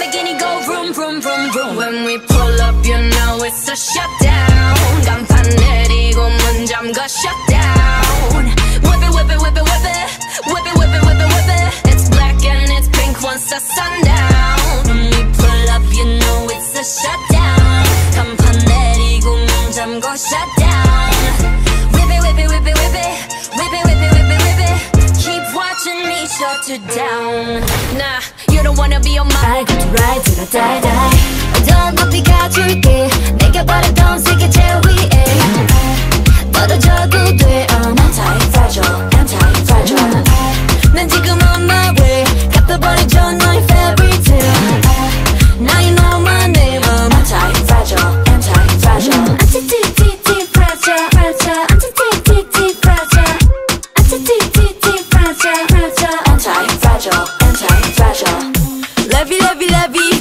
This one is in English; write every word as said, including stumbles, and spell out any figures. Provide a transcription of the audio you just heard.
Lamborghini go vroom, vroom, vroom, vroom. When we pull up, you know it's a shutdown. 간판 내리고 문 잠가 shutdown. Whip it, whip it, whip it, whip it. Whip it, whip it, whip it, whip it. It's black and it's pink once the sundown. When we pull up, you know it's a shutdown. 간판 내리고 문 잠가 shutdown. Whip it, whip it, whip it, whip it. Whip it, whip it, whip it, whip it. Keep watching me shut it down. Nah, you don't wanna be on my I got to ride till I die, die. 더 높이 가줄게. 내게 바라던 세계 제일 위에 떨어져도 돼. I'm anti-fragile, anti-fragile. 난 지금 on my way. 갚아버리죠 너의 fairy tale. Now you know my name. I'm anti-fragile, anti-fragile. Anti-fragile, fragile. Anti-fragile, fragile. Anti-fragile, fragile. Anti-fragile, anti-fragile. Love you, love you, love you.